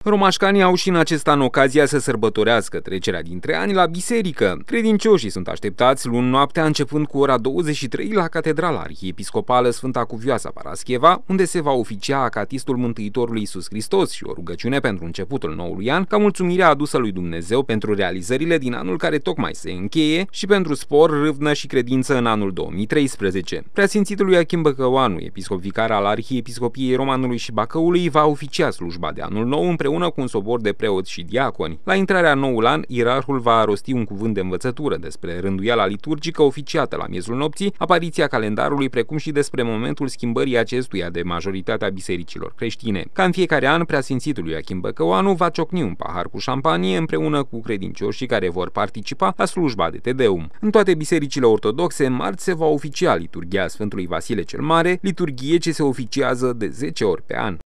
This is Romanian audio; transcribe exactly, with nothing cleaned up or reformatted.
Romașcanii au și în acest an ocazia să sărbătorească trecerea dintre ani la biserică. Credincioșii sunt așteptați luni noaptea începând cu ora douăzeci și trei la Catedrala Arhiepiscopală Sfânta Cuvioasa Parascheva, unde se va oficia acatistul Mântuitorului Iisus Hristos și o rugăciune pentru începutul noului an, ca mulțumirea adusă lui Dumnezeu pentru realizările din anul care tocmai se încheie și pentru spor, râvnă și credință în anul două mii treisprezece. Preasfințitul Iachim Băcăuanu, episcop vicar al Arhiepiscopiei Romanului și Bacăului, va oficia slujba de anul nou împreună cu un sobor de preoți și diaconi. La intrarea în noul an, ierarhul va rosti un cuvânt de învățătură despre rânduiala liturgică oficiată la miezul nopții, apariția calendarului, precum și despre momentul schimbării acestuia de majoritatea bisericilor creștine. Ca în fiecare an, preasfințitul Iachim Băcăuanu va ciocni un pahar cu șampanie împreună cu credincioșii care vor participa la slujba de Te Deum. În toate bisericile ortodoxe, marți se va oficia liturghia Sfântului Vasile cel Mare, liturghie ce se oficiază de zece ori pe an.